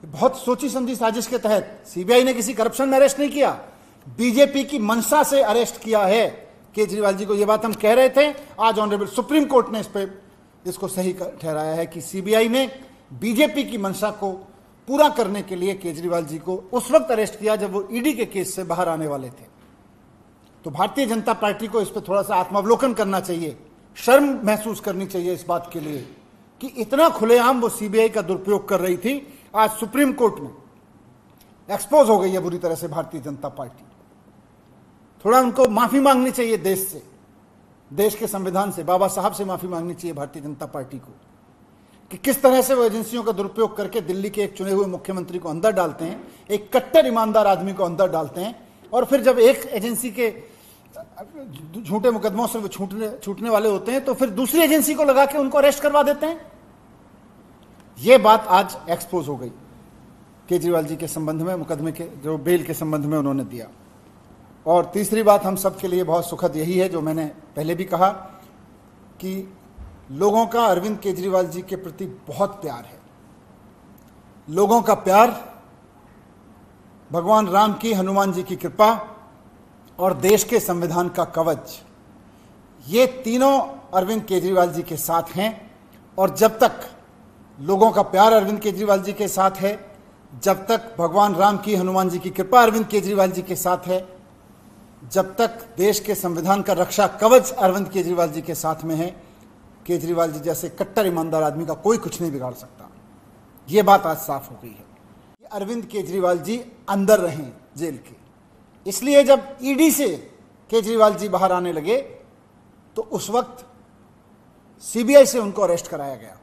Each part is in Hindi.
बहुत सोची समझी साजिश के तहत सीबीआई ने किसी करप्शन में अरेस्ट नहीं किया, बीजेपी की मंशा से अरेस्ट किया है केजरीवाल जी को। यह बात हम कह रहे थे, आज ऑनरेबल सुप्रीम कोर्ट ने इसको सही ठहराया है कि सीबीआई ने बीजेपी की मंशा को पूरा करने के लिए केजरीवाल जी को उस वक्त अरेस्ट किया जब वो ईडी के केस से बाहर आने वाले थे। तो भारतीय जनता पार्टी को इस पर थोड़ा सा आत्मावलोकन करना चाहिए, शर्म महसूस करनी चाहिए इस बात के लिए कि इतना खुलेआम वो सीबीआई का दुरुपयोग कर रही थी। आज सुप्रीम कोर्ट में एक्सपोज हो गई है बुरी तरह से भारतीय जनता पार्टी। थोड़ा उनको माफी मांगनी चाहिए देश से, देश के संविधान से, बाबा साहब से माफी मांगनी चाहिए भारतीय जनता पार्टी को कि किस तरह से वो एजेंसियों का दुरुपयोग करके दिल्ली के एक चुने हुए मुख्यमंत्री को अंदर डालते हैं, एक कट्टर ईमानदार आदमी को अंदर डालते हैं, और फिर जब एक एजेंसी के झूठे मुकदमों से वो छूटने वाले होते हैं तो फिर दूसरी एजेंसी को लगा के उनको अरेस्ट करवा देते हैं। यह बात आज एक्सपोज हो गई केजरीवाल जी के संबंध में, मुकदमे के जो बेल के संबंध में उन्होंने दिया। और तीसरी बात हम सबके लिए बहुत सुखद यही है, जो मैंने पहले भी कहा कि लोगों का अरविंद केजरीवाल जी के प्रति बहुत प्यार है। लोगों का प्यार, भगवान राम की, हनुमान जी की कृपा और देश के संविधान का कवच, ये तीनों अरविंद केजरीवाल जी के साथ हैं। और जब तक लोगों का प्यार अरविंद केजरीवाल जी के साथ है, जब तक भगवान राम की, हनुमान जी की कृपा अरविंद केजरीवाल जी के साथ है, जब तक देश के संविधान का रक्षा कवच अरविंद केजरीवाल जी के साथ में है, केजरीवाल जी जैसे कट्टर ईमानदार आदमी का कोई कुछ नहीं बिगाड़ सकता। यह बात आज साफ हो गई है कि अरविंद केजरीवाल जी अंदर रहें जेल के। इसलिए जब ईडी से केजरीवाल जी बाहर आने लगे तो उस वक्त सीबीआई से उनको अरेस्ट कराया गया।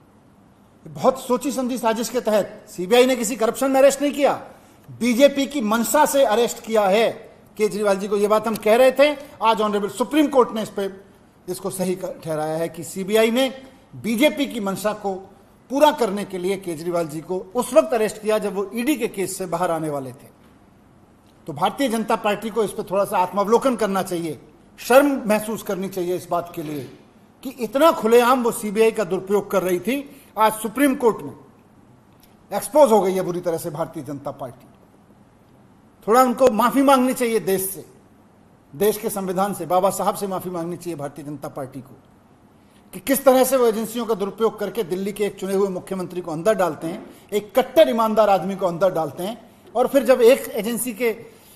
बहुत सोची समझी साजिश के तहत सीबीआई ने किसी करप्शन में अरेस्ट नहीं किया, बीजेपी की मंशा से अरेस्ट किया है केजरीवाल जी को। यह बात हम कह रहे थे, आज ऑनरेबल सुप्रीम कोर्ट ने इसको सही ठहराया है कि सीबीआई ने बीजेपी की मंशा को पूरा करने के लिए केजरीवाल जी को उस वक्त अरेस्ट किया जब वो ईडी के केस से बाहर आने वाले थे। तो भारतीय जनता पार्टी को इस पर थोड़ा सा आत्मावलोकन करना चाहिए, शर्म महसूस करनी चाहिए इस बात के लिए कि इतना खुलेआम वो सीबीआई का दुरुपयोग कर रही थी। आज सुप्रीम कोर्ट में एक्सपोज हो गई है बुरी तरह से भारतीय जनता पार्टी। थोड़ा उनको माफी मांगनी चाहिए देश से, देश के संविधान से, बाबा साहब से माफी मांगनी चाहिए भारतीय जनता पार्टी को कि किस तरह से वो एजेंसियों का दुरुपयोग करके दिल्ली के एक चुने हुए मुख्यमंत्री को अंदर डालते हैं, एक कट्टर ईमानदार आदमी को अंदर डालते हैं, और फिर जब एक एजेंसी के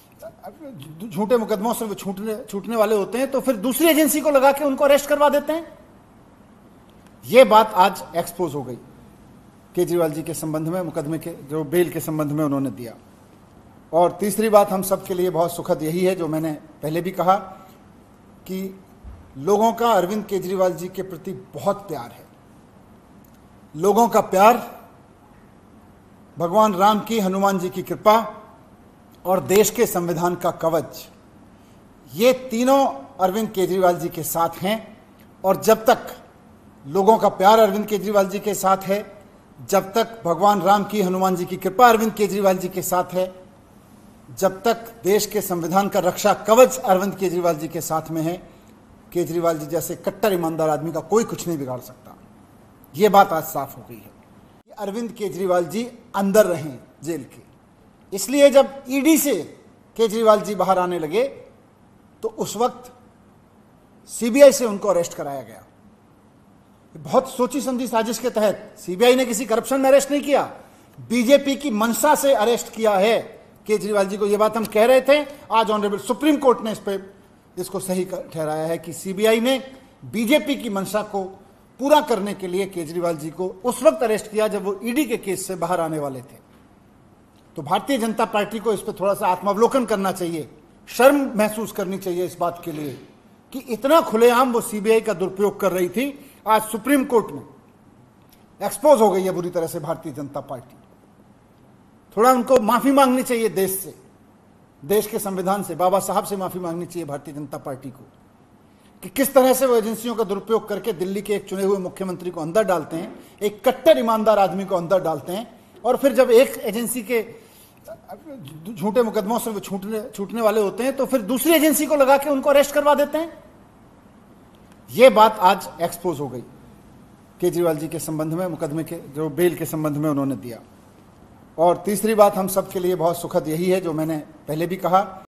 झूठे मुकदमों से वो छूटने वाले होते हैं तो फिर दूसरी एजेंसी को लगा के उनको अरेस्ट करवा देते हैं। यह बात आज एक्सपोज हो गई केजरीवाल जी के संबंध में, मुकदमे के जो बेल के संबंध में उन्होंने दिया। और तीसरी बात हम सबके लिए बहुत सुखद यही है, जो मैंने पहले भी कहा कि लोगों का अरविंद केजरीवाल जी के प्रति बहुत प्यार है। लोगों का प्यार, भगवान राम की, हनुमान जी की कृपा और देश के संविधान का कवच, ये तीनों अरविंद केजरीवाल जी के साथ हैं। और जब तक लोगों का प्यार अरविंद केजरीवाल जी के साथ है, जब तक भगवान राम की, हनुमान जी की कृपा अरविंद केजरीवाल जी के साथ है, जब तक देश के संविधान का रक्षा कवच अरविंद केजरीवाल जी के साथ में है, केजरीवाल जी जैसे कट्टर ईमानदार आदमी का कोई कुछ नहीं बिगाड़ सकता। यह बात आज साफ हो गई है कि अरविंद केजरीवाल जी अंदर रहें जेल के। इसलिए जब ईडी से केजरीवाल जी बाहर आने लगे तो उस वक्त सीबीआई से उनको अरेस्ट कराया गया। बहुत सोची समझी साजिश के तहत सीबीआई ने किसी करप्शन में अरेस्ट नहीं किया, बीजेपी की मंशा से अरेस्ट किया है केजरीवाल जी को। यह बात हम कह रहे थे, आज ऑनरेबल सुप्रीम कोर्ट ने इसको सही ठहराया है कि सीबीआई ने बीजेपी की मंशा को पूरा करने के लिए केजरीवाल जी को उस वक्त अरेस्ट किया जब वो ईडी के केस से बाहर आने वाले थे। तो भारतीय जनता पार्टी को इस पर थोड़ा सा आत्मावलोकन करना चाहिए, शर्म महसूस करनी चाहिए इस बात के लिए कि इतना खुलेआम वो सीबीआई का दुरुपयोग कर रही थी। आज सुप्रीम कोर्ट में एक्सपोज हो गई है बुरी तरह से भारतीय जनता पार्टी। थोड़ा उनको माफी मांगनी चाहिए देश से, देश के संविधान से, बाबा साहब से माफी मांगनी चाहिए भारतीय जनता पार्टी को कि किस तरह से वो एजेंसियों का दुरुपयोग करके दिल्ली के एक चुने हुए मुख्यमंत्री को अंदर डालते हैं, एक कट्टर ईमानदार आदमी को अंदर डालते हैं, और फिर जब एक एजेंसी के झूठे मुकदमों से वो छूटने वाले होते हैं तो फिर दूसरी एजेंसी को लगा के उनको अरेस्ट करवा देते हैं। यह बात आज एक्सपोज हो गई केजरीवाल जी के संबंध में, मुकदमे के जो बेल के संबंध में उन्होंने दिया। और तीसरी बात हम सबके लिए बहुत सुखद यही है, जो मैंने पहले भी कहा